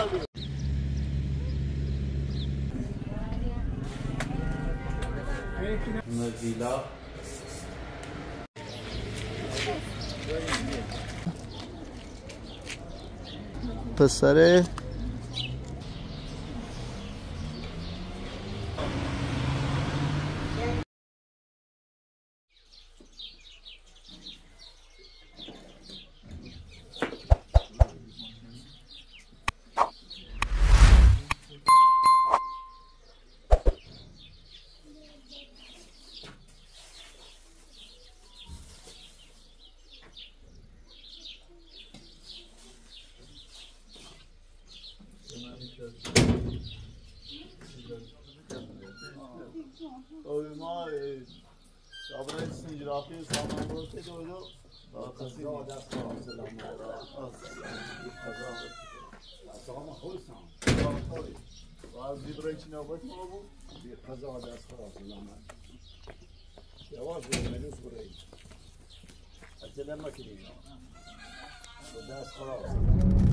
نزيلا پسر ما شابه سنجرافی سامان بود که دو کسی دست خواهد سلام سلام خوشم باز دیبرای چی نبود ما بود قضا دست خواهد سلام یواش بود منوس برای اجل ما کنیم دست خواهد سلام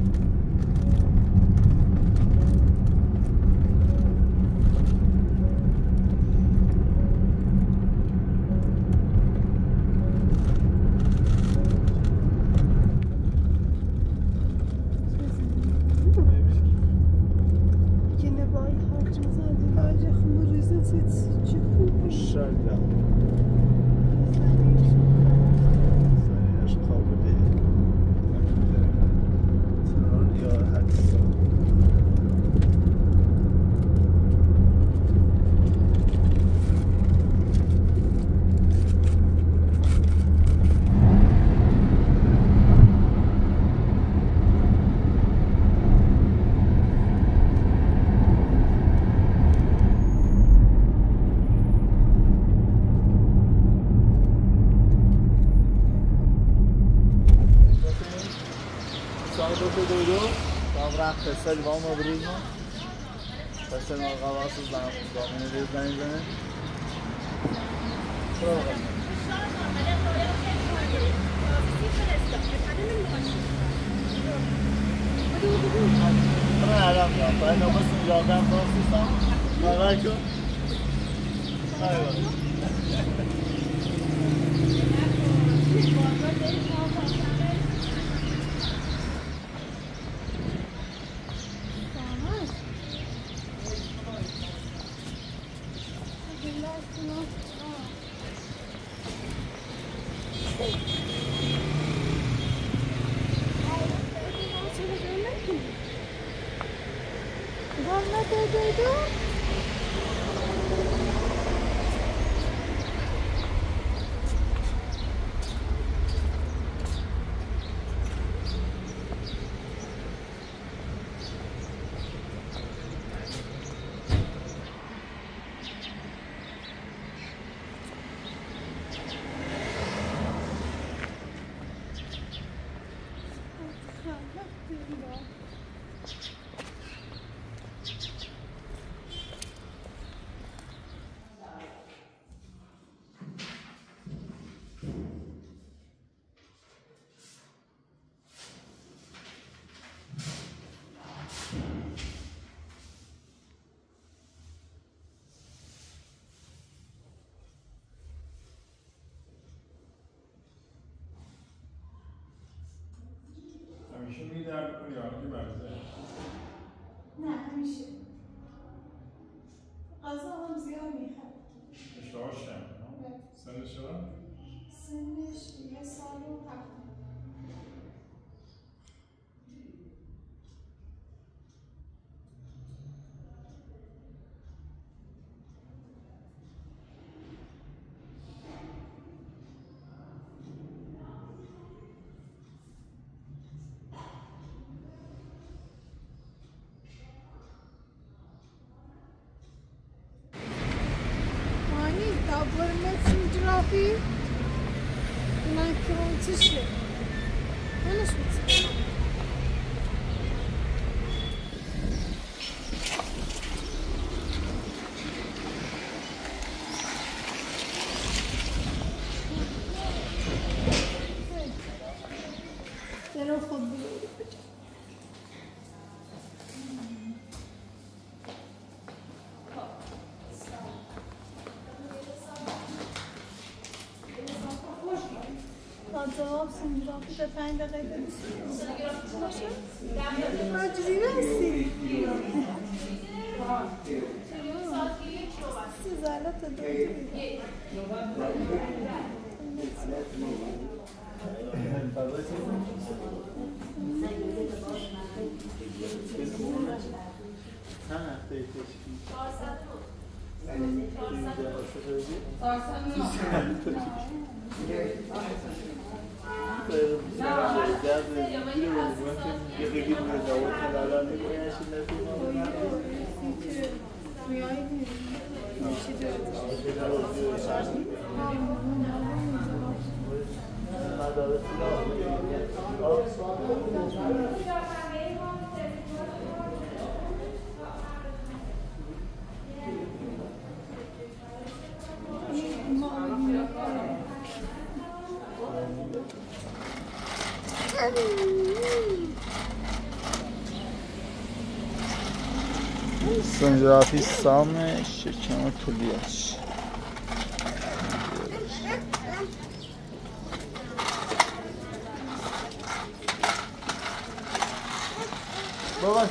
فصل وام بروزم فصل ما قواس زمان ریز نمیزنه نه الان میام باید نوبت اینجا فرانسیستم نگاه کن همیشه می‌درد کنی یا که مریضه؟ نه همیشه غذا هم زیاد میخواد اشتهاش کم سنش چرا؟ سنش 1 سال و 7 ماه في مايكرو تشلي أنا شو بتسوي جواب سنجرافی به 5 دقیقه باشه؟ من جزیره هستی؟ سزالت داری سنجرافی سام شکم کلیه‌اش بابا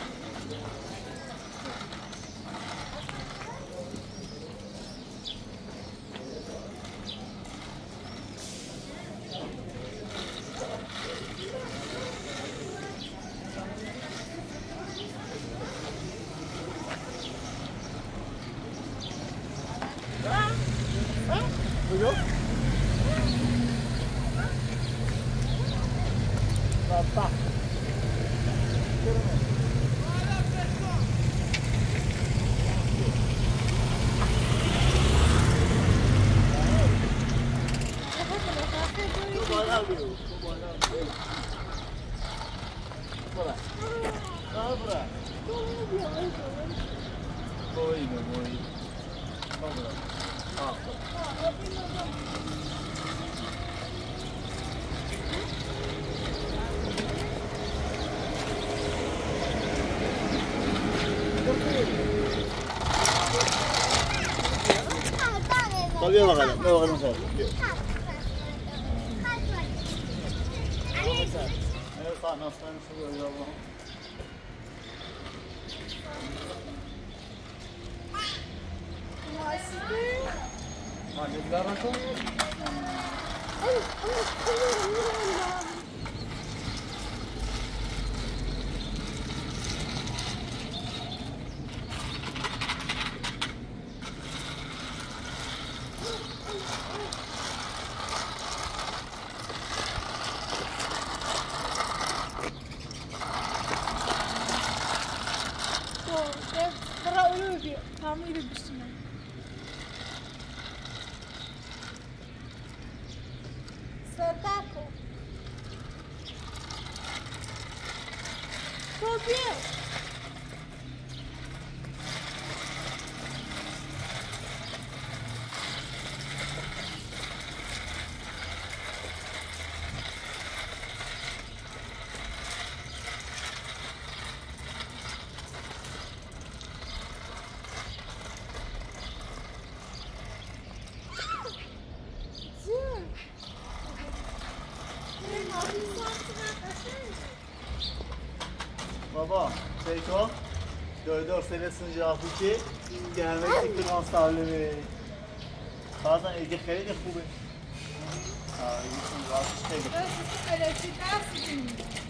بگو بابا بیا بغلم سر بیا ناستن شو یا ما دیگر نکن بابا سیکو دور سر سنجرافی که همه تکران سالمه خواستن ایگه خیلی خوبه ایگه سنجرافیش خیلی خوبه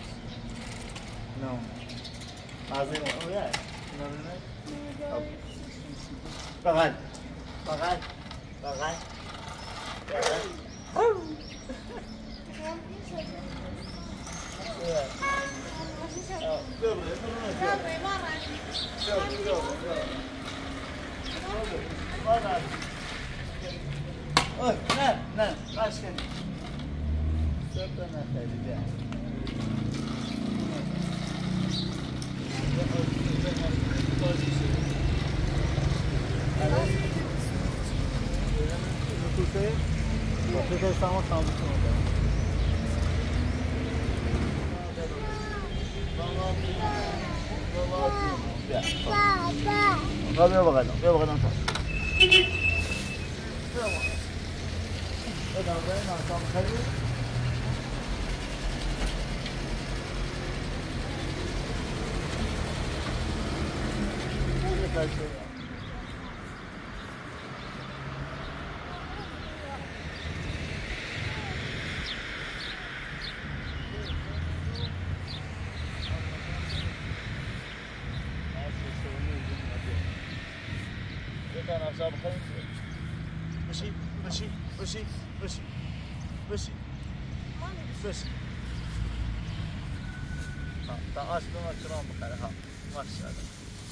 نه مازه اون یه نه بغل بغل بغل نه باش کنی سبت نخیلی ده تو سامان سامون بیا بغلم تا بیا. 那两边呢，咱们开始。 مشي مشي مشي مشي مشي مشي تعال بما كرام بخير ها ما شاء الله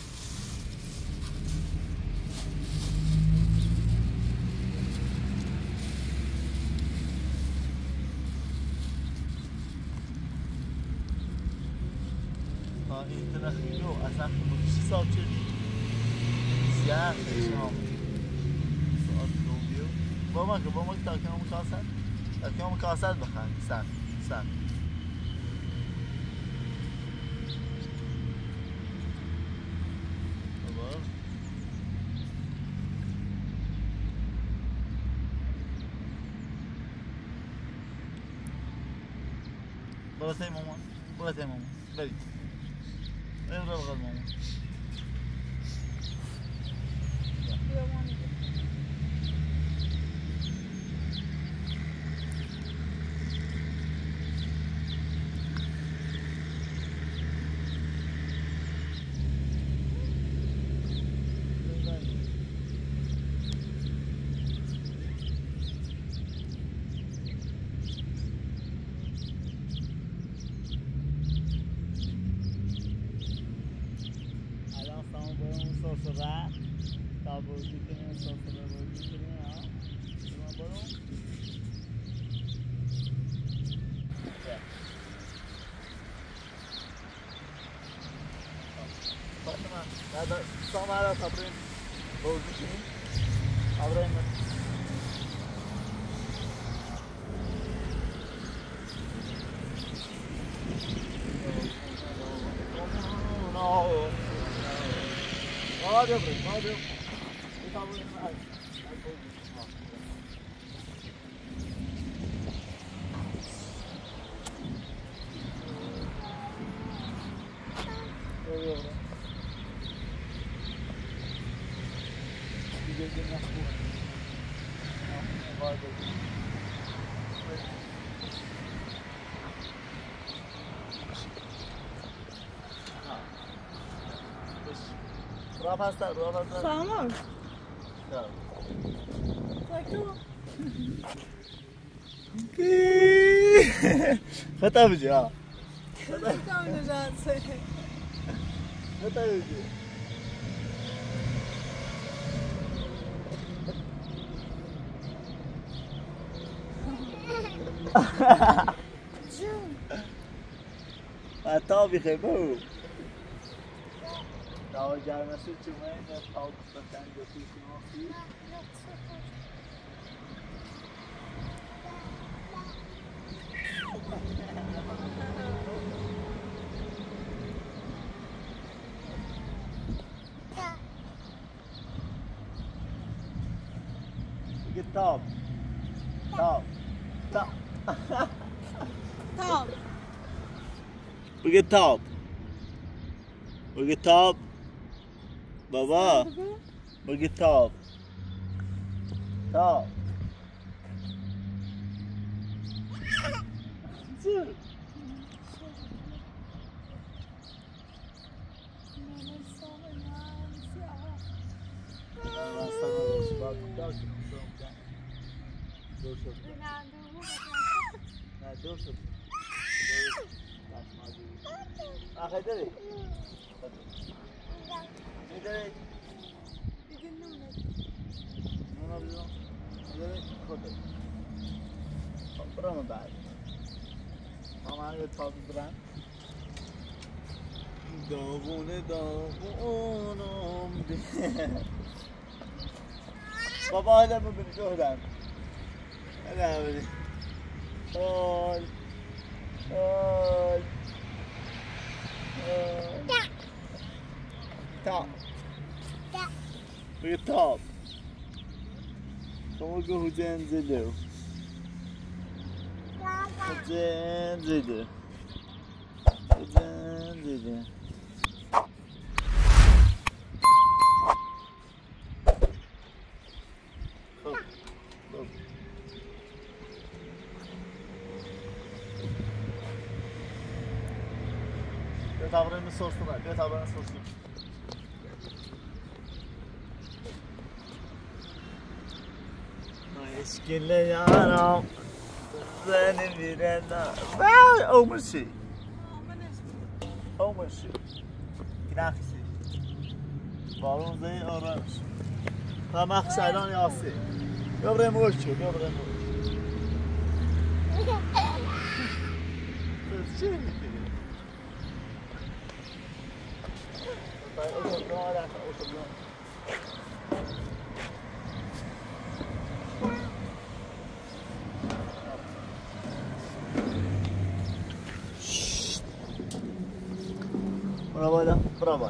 این تنخیلو اصلا خودشی صاحب چه سیاه شام ساعت نوبیو با ما تا که هم کاسد بخن سن برو تی ماما برید برو بغل ماما هذا صام على صابرين بوزيكين أبراهيم رافع سامر خطأ بجي ها خطأ بجي طابي خيبو دعوة جارنا شو تشوفين الطاوب بتاعنا جوتي شنو في طاب بقى طاب بابا بقى طاب خدري خدري برا من بعد ما معي طاب بران داغونه بابا هذا مو بالجهدان هذا بدي قول top look at top come on go Hujanzidu بتابرین سوستم بتابرین سوستم مشکل یارم زنی میره وای اومشی اومشی نفسی بارون زی آرامش تا مخشلان یاسی ببرم موچو ببرم موچو چی میگی برو بالا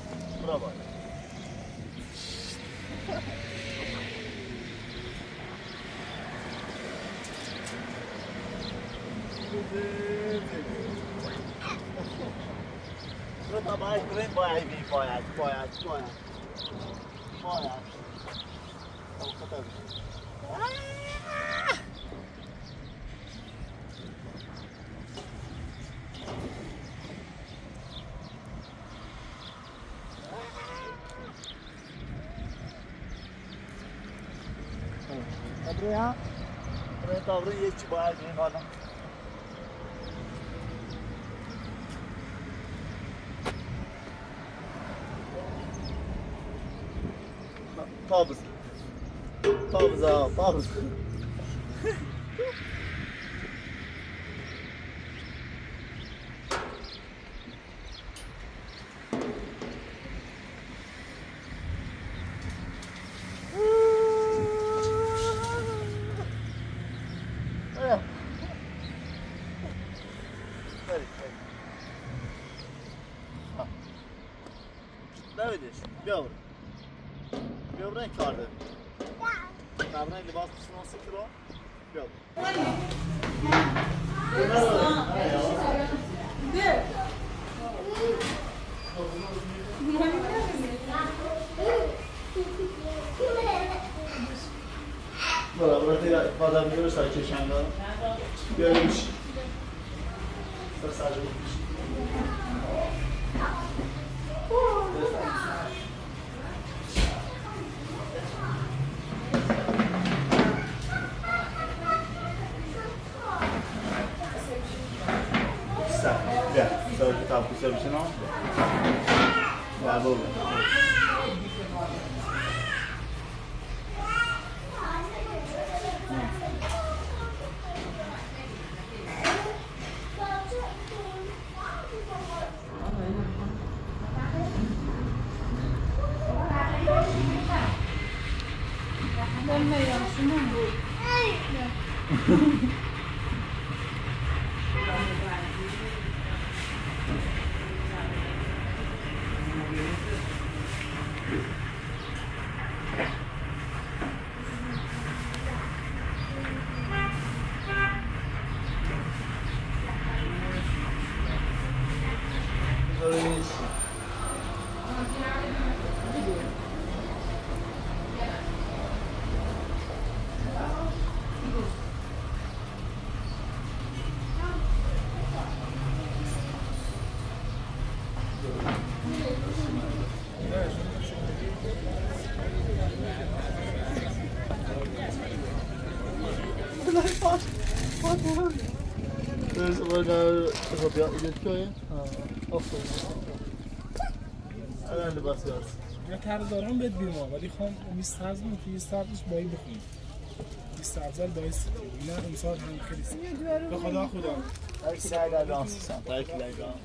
Tá mais grande, vai vir, boiado. Gabriel, tá abrindo este bairro, hein, olha. Pause. Davidish, go. Go bring card. Tá bem, libas não se tirou. Go. Bora, bora tirar, pode abrir o site chegando. Görmüş. Sadece so kitap kusabilirsin ama. Ya bu. الان لباس یاس من طرفدارم بهت بیمار ولی خواهم 20 هزار که 20 هزارش بایی بخونی 20 هزار بایی سیتی اینا امسال هم خیلی سیتی به خدا ترکی لگان سیستم ترکی لگان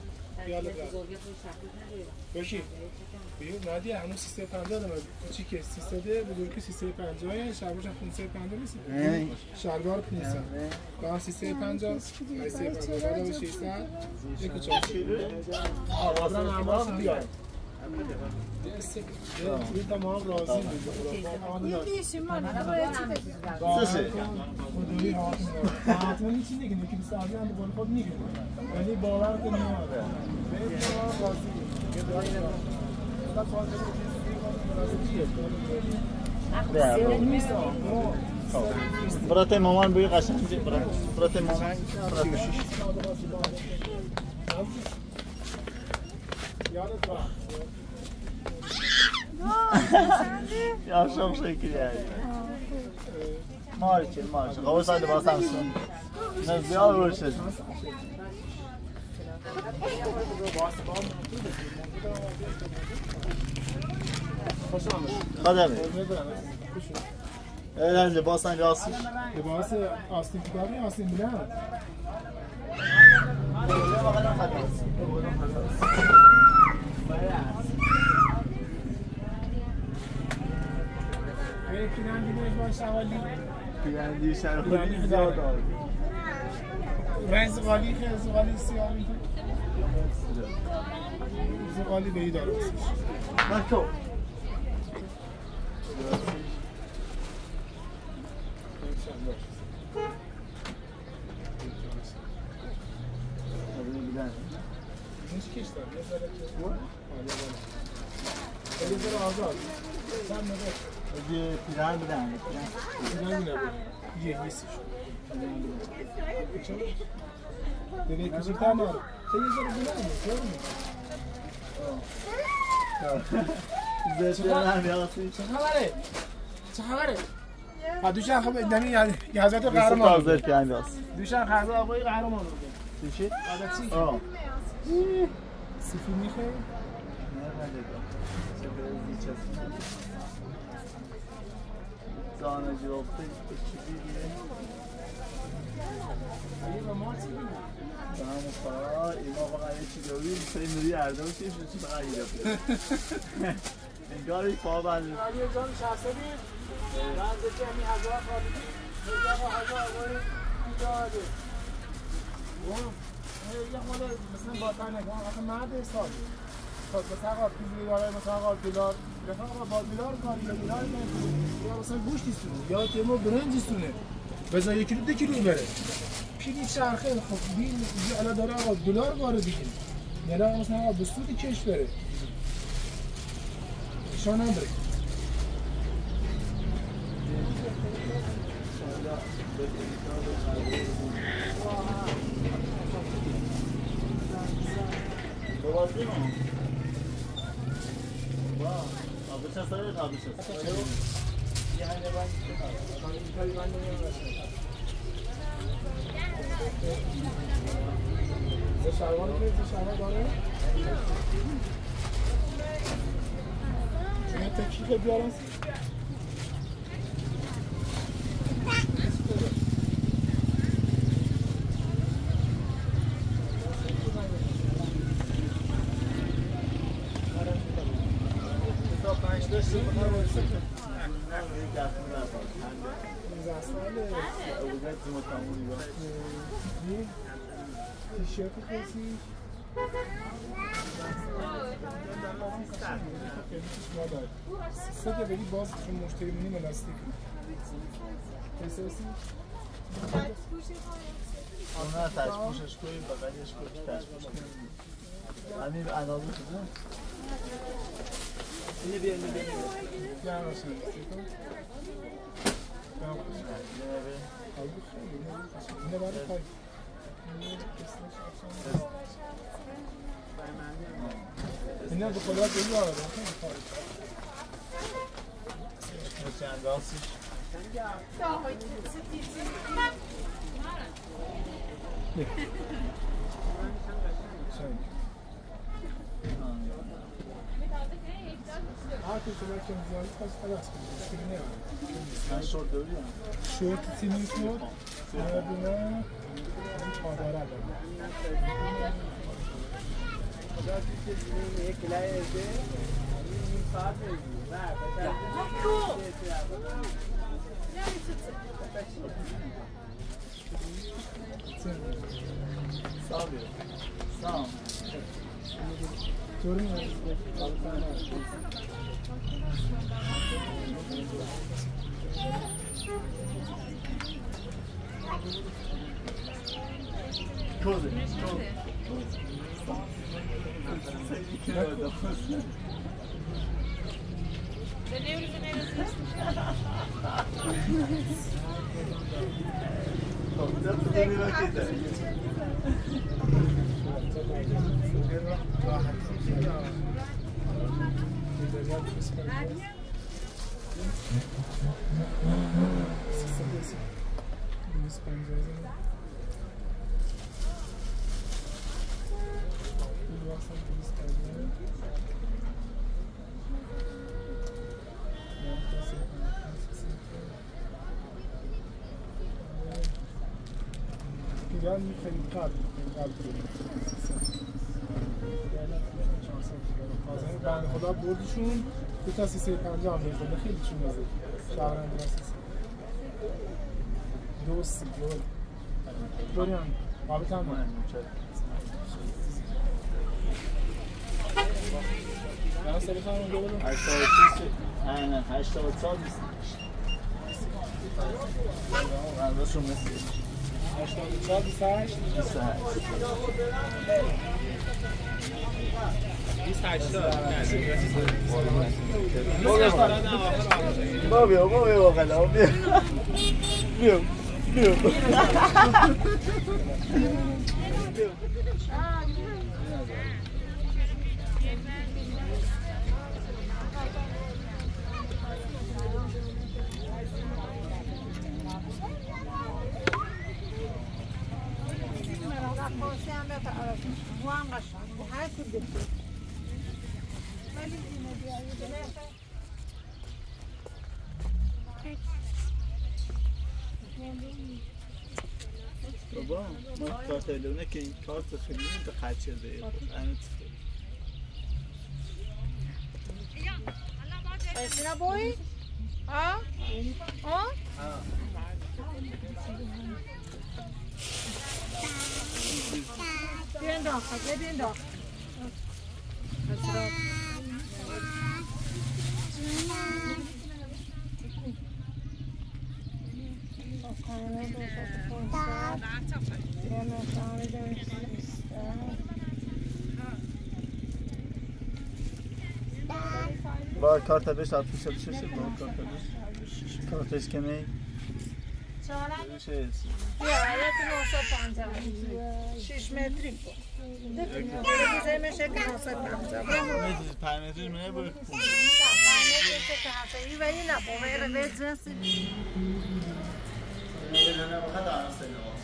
باشی بیو نادی همون 350 دارم کوچیک 300 بزرگی 350 شلوارش 550 نیست شلوار 500 با 350 350 بعد 600 یک کوچیک آوازم نماز بیاد این تمام راضی بود دیشی من باید چی سه خودوی حتما هیچی نگه که 20 سالی هم بقول خود میگه ولی باور کن میاد به تمام راضی برات مامان بوی قشنگی برات مامان یادت را Yaşam şekli yani. Marçin. Kavus hadi basarsın. Ne ziyar uğraşır. Kademi. Eğlence basan yazsın. لباس آستین کاری آستین بلند پیرندی باش شوالی Güvendiği şerhleri ziyar da abi. رزقالی که رزقالی سیاه میکنه رزقالی به ای داره Bak o. Adını bilen. Hiç geçti. Ne kadar bu? Elinde azal. Sen ne bak? Ödü plan bilen. Plan ne bu? Yehisi şu. Demek ki çıktan var. Sen yazarı bilen mi? Doğru mu? İzleyiciler yazsın için. چه خبره؟ دوشن خب دمی یازت Nasıl قهرمان fazla plan yaz. دوشن خرزه آقای قهرمان بود Çeşit. عادتی Aa. سیفی میخوای؟ Nerede de? Sefer izleyeceğiz. Zanacı yoktu. Ekibi bile. اگه با ما چی بگیم؟ Tamam usta. İma bana yetişi dövüyor. Sayın Nuri Erdem için şu için daha iyi yapıyor. انگار یک پا بندی علی جان شخصی رنج کمی هزار خالی هزار آقای ایجاده یه خود مثلا با تنگان آخه مرد حساب خب مثلا آقا پیزی داره مثلا آقا دلار رفاقا با دلار کاری یا دلار نمیکنه یا مثلا گوشت ایستونه یا تیمو برنج ایستونه بذار 1 کیلو 2 کیلو بره پیری چرخه خب بین الان داره آقا دلار وارد دیگه یعنی آقا مثلا آقا به سود کش بره شان نداره دوازده ماه واه آبشت سایه آبشت یه هنگه شلوار که شلوار داره چون تکیه بیارن تیشرت کسی سه بری باز چون مشتری مونیم الاستیک احساسی اونا تشپوشش کنیم بغلیش کنیم تشپوش کنیم همین اندازه شده اینه بیا اینه بیا گرم باشه اینه برای خواهی اینه به خدا بگی آره چند راستش Artık şöyle kendinize kaç kadar sıkıntı ne var? من شورت داریم شورت تنیس بود بنا پادر علم سام سام طوری نیست کوزه ایران خیلی قبل بند خدا بردشون 2 تا 350 هم میکنه خیلی چون مزه شهرنده رسیسه دوستی دوریان بابت هم نه سری خواهم اونجا بدم 84 برداشون مثل 84 28 با بیا بقلا بیا بابا ما کارت ایلونه که این کارت خیلی به خرچه ده Sina boy? Ha? Ha? Bien da, bien da. با کارت بهش 76 با کارت بهش کارتش که نه چه یا یک 950 6 متری بود. دیگه میشه که 950. متر 5 متر منه بود. و این نبوده به جنسی. نه واقعا درست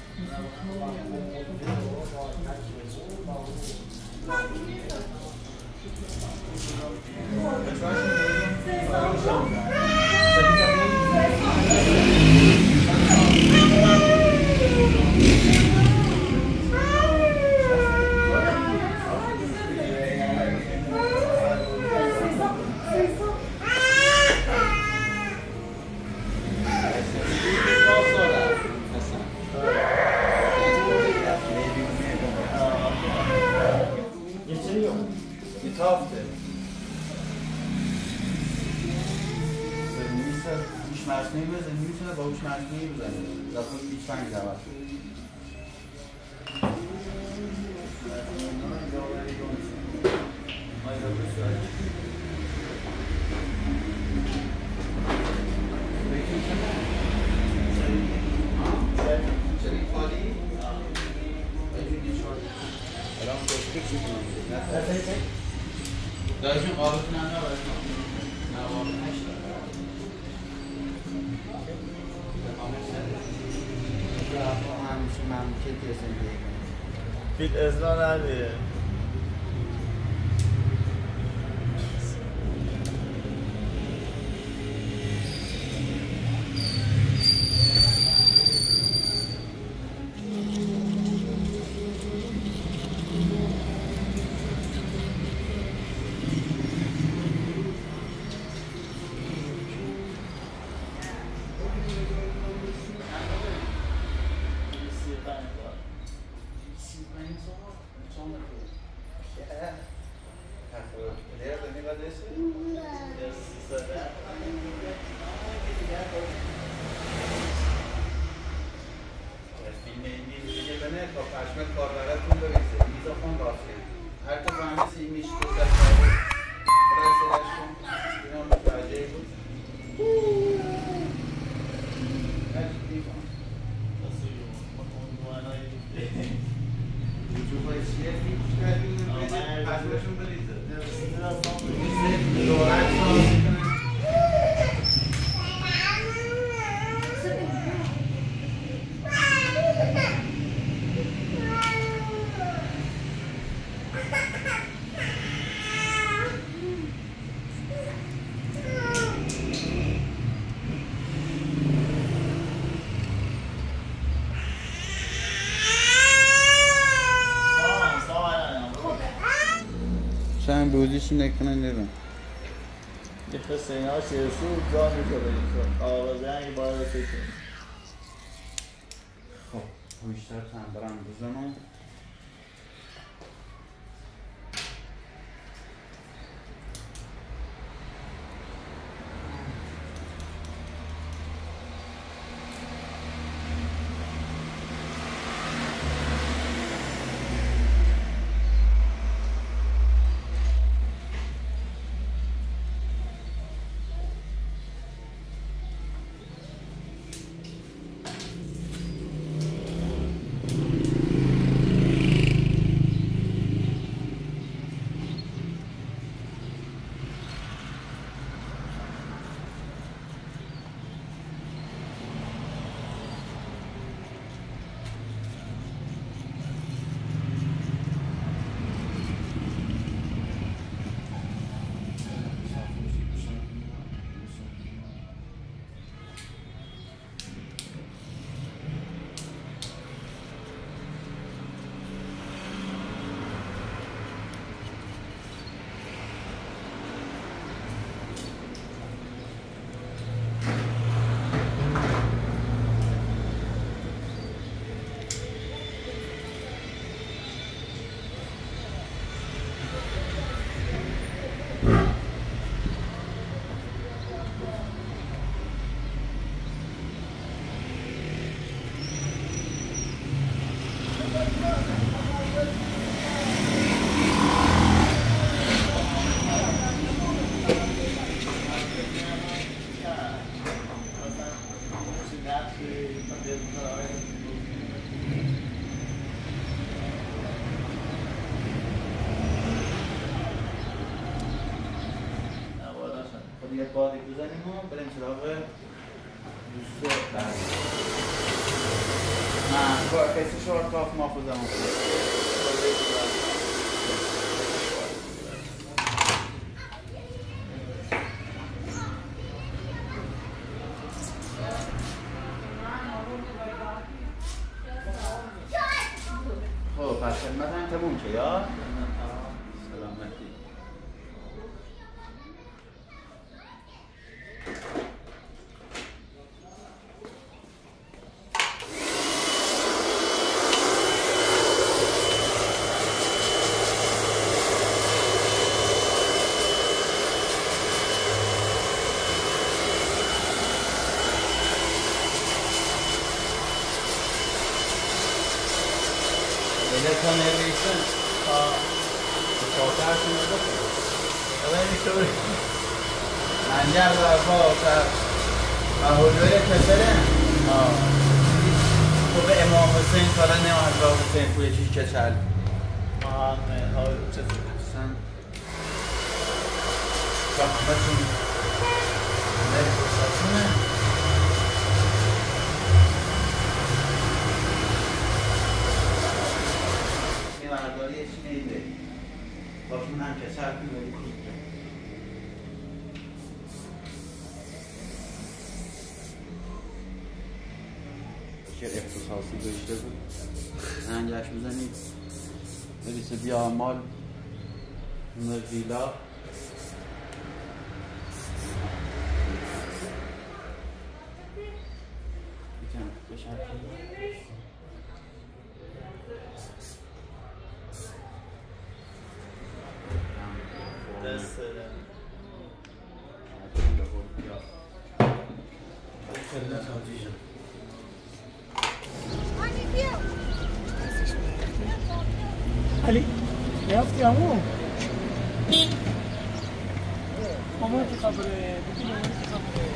مصنوعی بزنی میتونه با هوش مصنوعی بزنه داخل پیچ فنگ دعوت داشتیم قابلتون هم نباید فیل ازنا ندیه Sen بودیشون نکنن نیرون یه خسته این ها شیرسو جا میشده این آوازه هنگی باید رسید خب بیشتر تنبرم بزنم یه بادی بزنیم و بریم سراغ دوست بعدی نه با کسی شورت کاف محفوظه هم خب پس خدمت هم تموم که یا سلامتی Kan navigation portarsi un po'. Avevi solo mangiare la cosa a volere casare? No. Dove امام حسین سال نه حضرت حسین پول چی کچل محمد های چطور سن رحمتون نه فرصتونه مرداری چی نیده باشون هم کسر کنید چه اختصاصی داشته بود هنگش بزنید بریسه بیا مال ویلا بیتم بشرد دست علی رفتی عمو عمو چه خبره بگی عمو چه خبره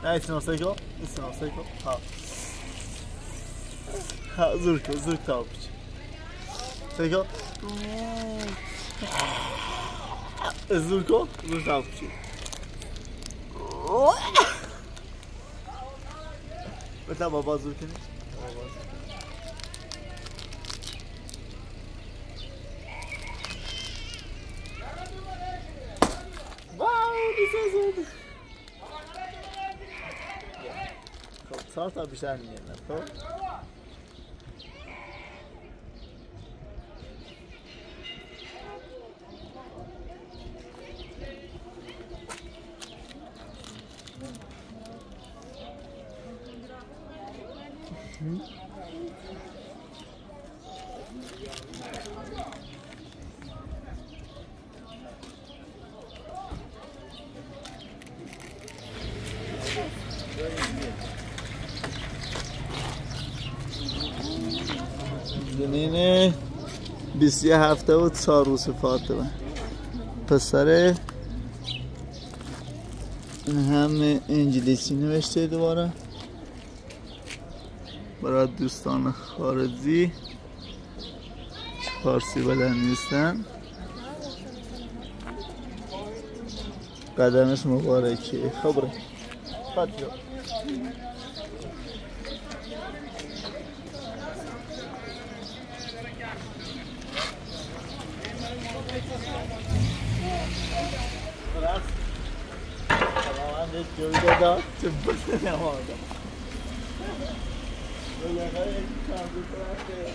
نه ایسنا سیکو ها زور تا بچ سیکو زور تا بچ بتا بابا زور کنی خب 4 تا بیشتر میگه خب زنین 27 هفته و 4 روز فاطمه پسر هم انگلیسی نوشته دوباره برای دوستان خارجی فارسی بلد نیستن قدمش مبارکه خبره فاطمه جوی داد چه بسه نماده ولی اگر یک کامپیوتر که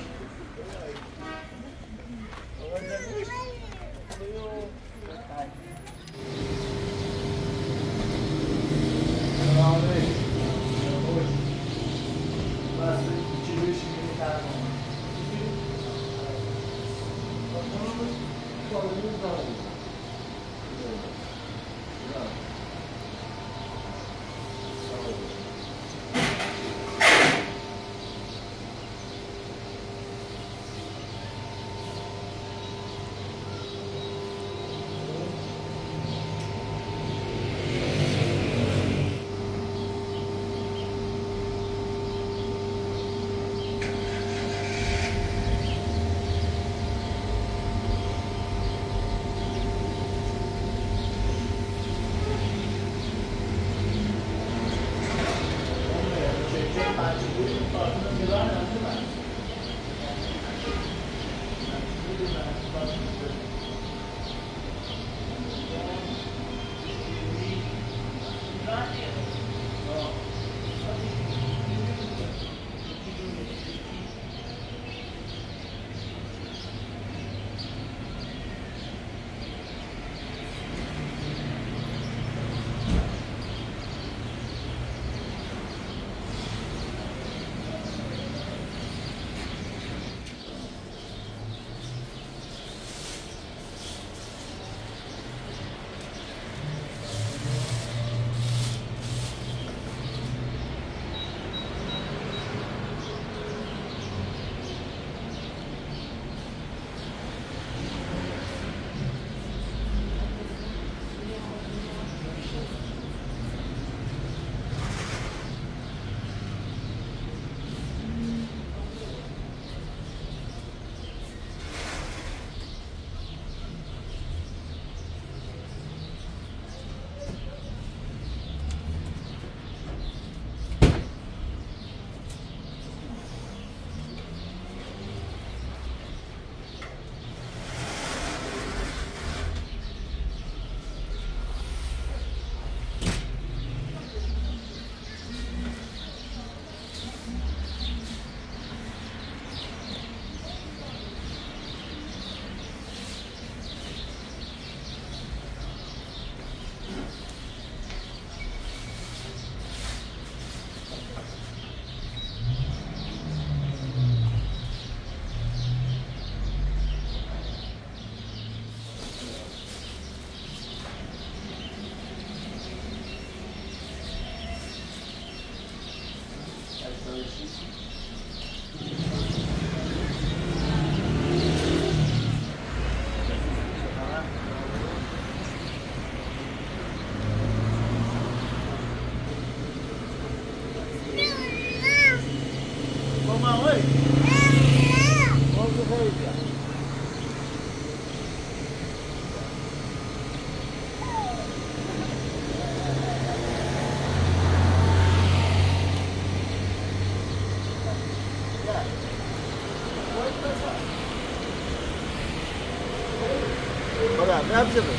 سبزه بس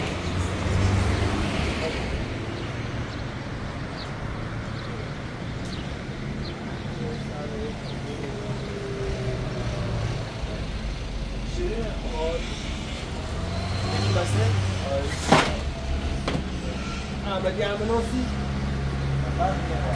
شیرین آی یکی بسته آی احمدی هموناسی نفر میگه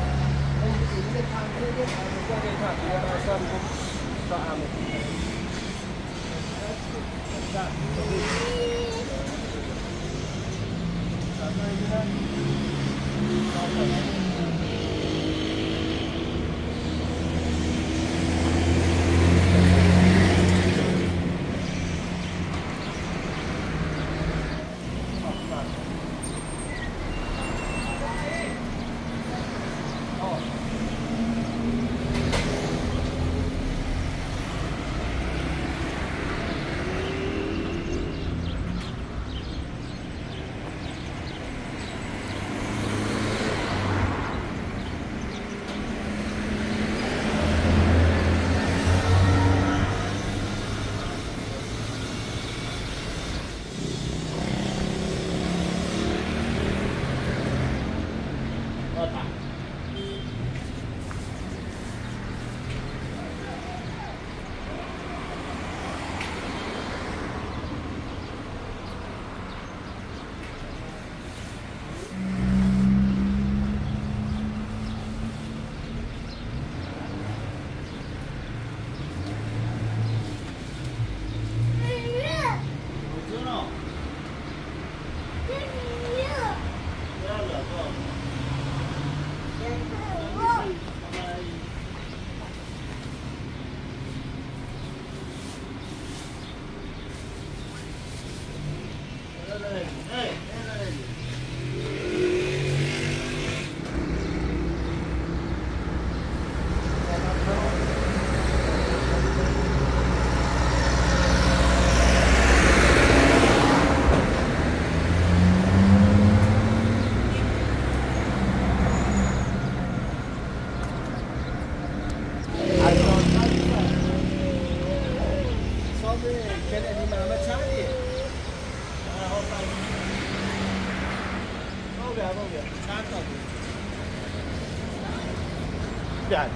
بیاد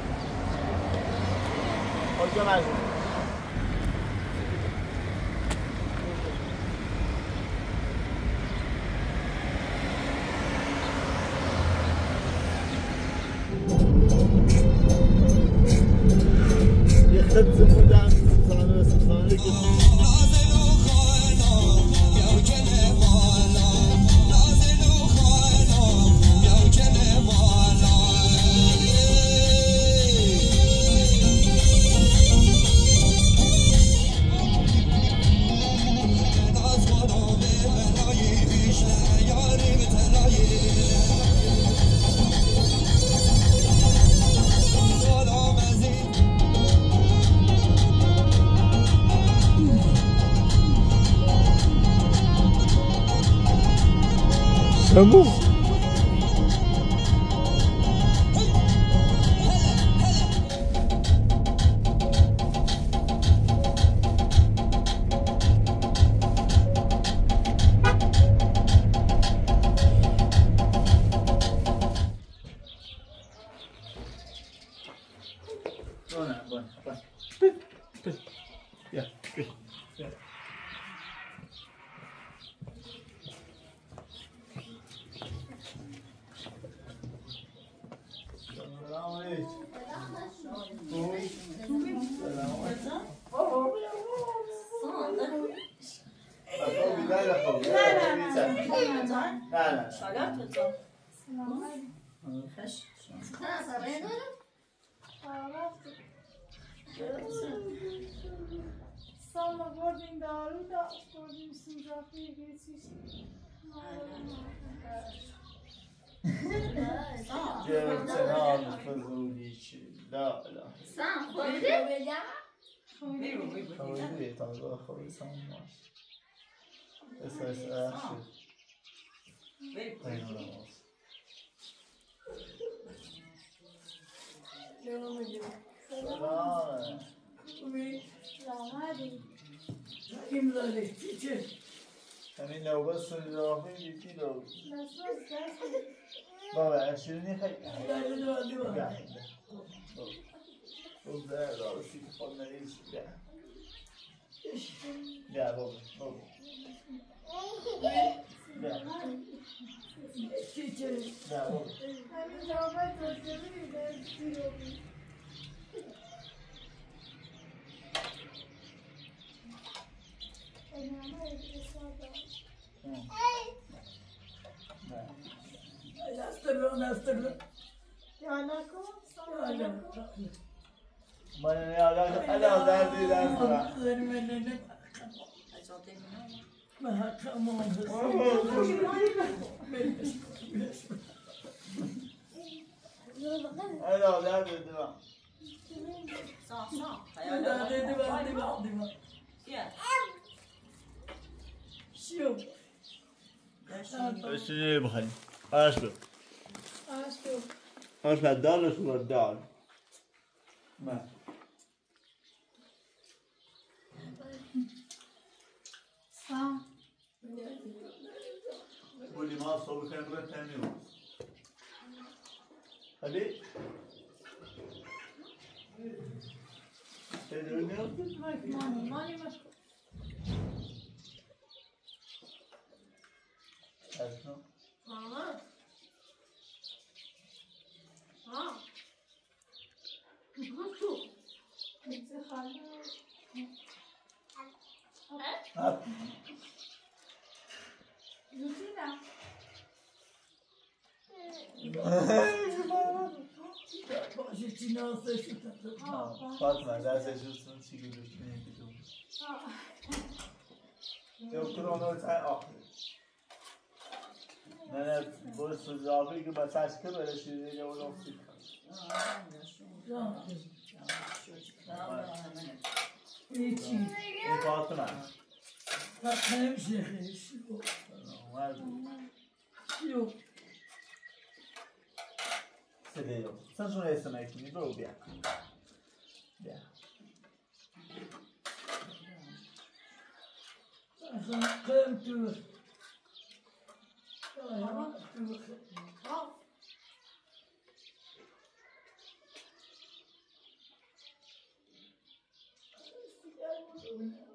کجا مردم یه خط بودم سوزانه و سوزانه که سمو سالا بردیم دارو دا بردیم سوزاقی گیتیش جرتنال فضولی چی لا لا سام خوابیده؟ خوابیده تازه خوابیده سام باش اساس اخشی اینو نماز سلام سلام Kim böyle çiçek? همین لوبا سنجافه یکی لوب بابا شیرینی خیلی خب ده راستی که خود نریز بیا بابا بابا بیا بابا من انا دردی دارم انا دردی دارم شنو بخوای آش بو آش بعد دارش رو دار نه بودی ما صبح خیلی رو تنیم خالی تدرون نیست مانی مشکل اسمه Fatma ders ediyorsun çiğdiriyorsun ne yapıyorsun? Yok krono sen aklı. Ne bu sözü ki başka böyle şeyleri olur fikir. İyi Fatma. Yok. Seviyor. Sen şunu esnemek için bu bir. Ya. Come to. Oh,